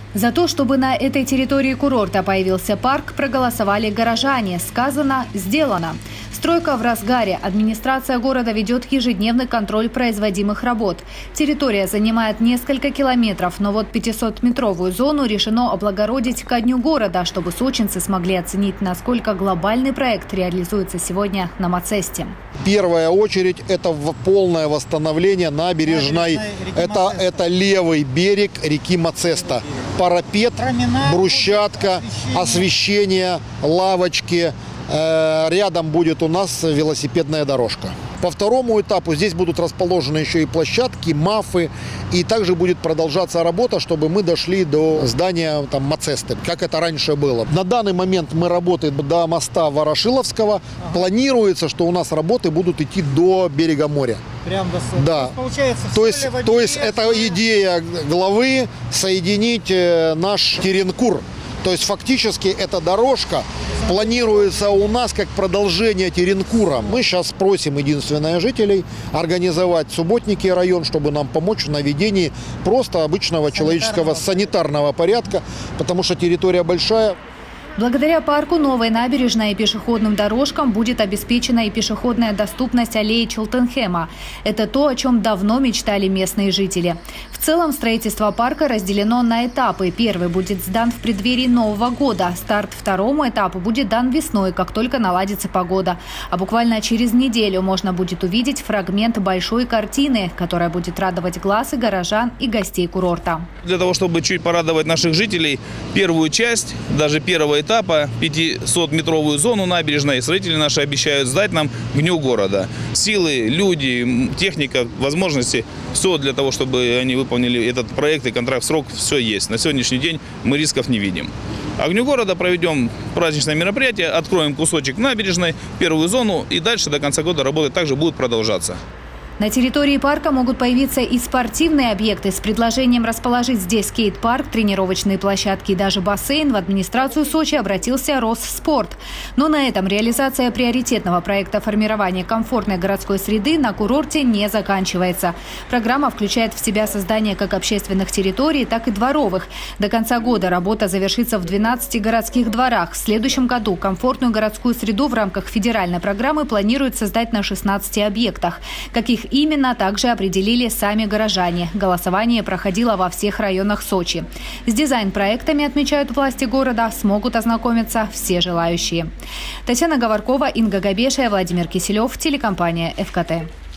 За то, чтобы на этой территории курорта появился парк, проголосовали горожане. Сказано – сделано. Стройка в разгаре. Администрация города ведет ежедневный контроль производимых работ. Территория занимает несколько километров, но вот 500-метровую зону решено облагородить ко дню города, чтобы сочинцы смогли оценить, насколько глобальный проект реализуется сегодня на Мацесте. Первая очередь – это полное восстановление набережной. Это левый берег реки Мацеста. Парапет, брусчатка, освещение, лавочки. Рядом будет у нас велосипедная дорожка. По второму этапу здесь будут расположены еще и площадки, мафы. И также будет продолжаться работа, чтобы мы дошли до здания Мацесты, как это раньше было. На данный момент мы работаем до моста Ворошиловского. Планируется, что у нас работы будут идти до берега моря. Прям до суда. Да. То есть это идея главы соединить наш Теренкур. То есть фактически эта дорожка планируется у нас как продолжение Теренкура. Мы сейчас просим единственное жителей организовать субботники район, чтобы нам помочь в наведении просто обычного человеческого санитарного порядка, потому что территория большая. Благодаря парку новой набережной и пешеходным дорожкам будет обеспечена и пешеходная доступность аллеи Челтенхэма. Это то, о чем давно мечтали местные жители. В целом строительство парка разделено на этапы. Первый будет сдан в преддверии Нового года. Старт второму этапу будет дан весной, как только наладится погода. А буквально через неделю можно будет увидеть фрагмент большой картины, которая будет радовать глаз и горожан, и гостей курорта. Для того, чтобы чуть порадовать наших жителей, первую часть, даже первого этапа, 500-метровую зону набережной, строители наши обещают сдать нам к дню города. Силы, люди, техника, возможности, все для того, чтобы они выполнили этот проект и контракт в срок, все есть. На сегодняшний день мы рисков не видим. А к дню города проведем праздничное мероприятие, откроем кусочек набережной, первую зону, и дальше до конца года работы также будут продолжаться. На территории парка могут появиться и спортивные объекты. С предложением расположить здесь скейт-парк, тренировочные площадки и даже бассейн в администрацию Сочи обратился Росспорт. Но на этом реализация приоритетного проекта формирования комфортной городской среды на курорте не заканчивается. Программа включает в себя создание как общественных территорий, так и дворовых. До конца года работа завершится в 12 городских дворах. В следующем году комфортную городскую среду в рамках федеральной программы планируют создать на 16 объектах. Каких именно также определили сами горожане. Голосование проходило во всех районах Сочи. С дизайн-проектами, отмечают власти города, смогут ознакомиться все желающие. Татьяна Говоркова, Инга Габешия, Владимир Киселев, телекомпания ФКТ.